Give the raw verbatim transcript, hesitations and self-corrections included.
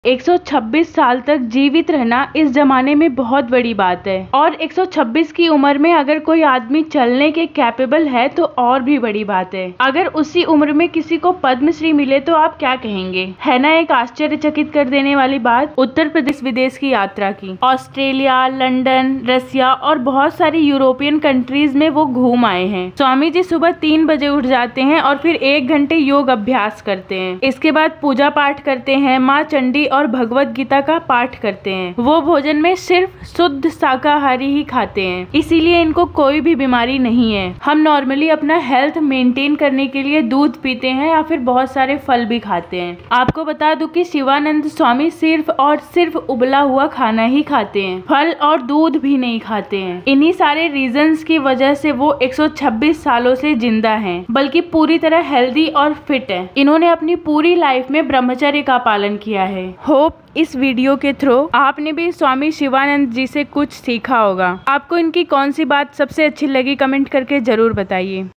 एक सौ छब्बीस साल तक जीवित रहना इस जमाने में बहुत बड़ी बात है और एक सौ छब्बीस की उम्र में अगर कोई आदमी चलने के कैपेबल है तो और भी बड़ी बात है। अगर उसी उम्र में किसी को पद्मश्री मिले तो आप क्या कहेंगे? है ना एक आश्चर्यचकित कर देने वाली बात। उत्तर प्रदेश विदेश की यात्रा की, ऑस्ट्रेलिया, लंदन, रसिया और बहुत सारी यूरोपियन कंट्रीज में वो घूम आए हैं। स्वामी जी सुबह तीन बजे उठ जाते हैं और फिर एक घंटे योग अभ्यास करते हैं। इसके बाद पूजा पाठ करते हैं, माँ चंडी और भगवत गीता का पाठ करते हैं। वो भोजन में सिर्फ शुद्ध शाकाहारी ही खाते हैं, इसीलिए इनको कोई भी बीमारी नहीं है। हम नॉर्मली अपना हेल्थ मेंटेन करने के लिए दूध पीते हैं या फिर बहुत सारे फल भी खाते हैं। आपको बता दूं कि शिवानंद स्वामी सिर्फ और सिर्फ उबला हुआ खाना ही खाते हैं, फल और दूध भी नहीं खाते हैं। इन्हीं सारे रीजंस की वजह से वो एक सौ छब्बीस सालों से जिंदा हैं, बल्कि पूरी तरह हेल्दी और फिट है। इन्होंने अपनी पूरी लाइफ में ब्रह्मचर्य का पालन किया है। होप इस वीडियो के थ्रू आपने भी स्वामी शिवानंद जी से कुछ सीखा होगा। आपको इनकी कौन सी बात सबसे अच्छी लगी कमेंट करके जरूर बताइए।